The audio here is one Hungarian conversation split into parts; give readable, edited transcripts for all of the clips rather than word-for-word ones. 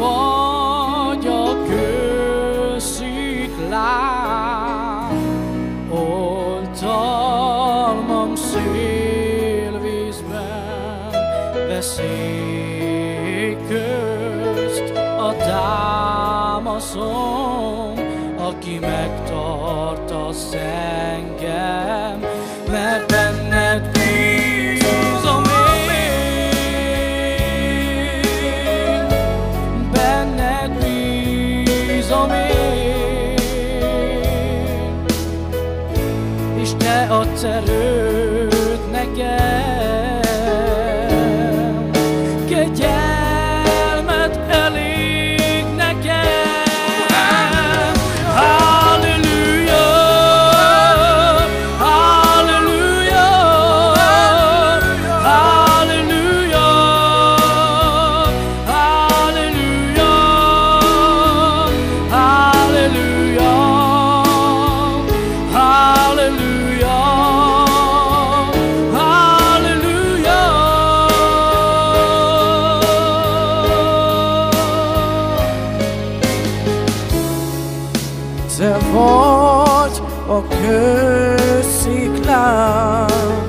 vagy a kősziklám, oltalmam szélvízben, veszély közt a támaszom, aki megtartasz engem, mert benned bízom én, benned bízom én, és te adsz erőt nekem, kegyelmed elég nekem. Halleluja, halleluja, halleluja, halleluja, halleluja, halleluja, halleluja. Te vagy a kősziklám,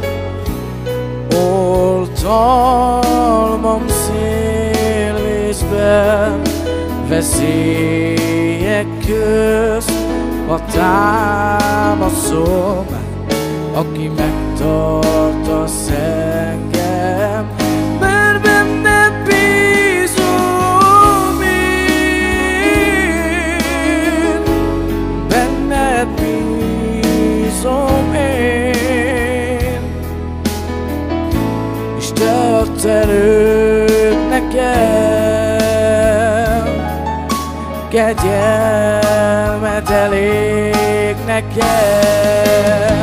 oltalmam szélvízben, veszélyek közt a támaszom, aki megtartasz engem, mert benned bízom én, benned bízom én, és te adsz erőt nekem, kegyelmed elég nekem.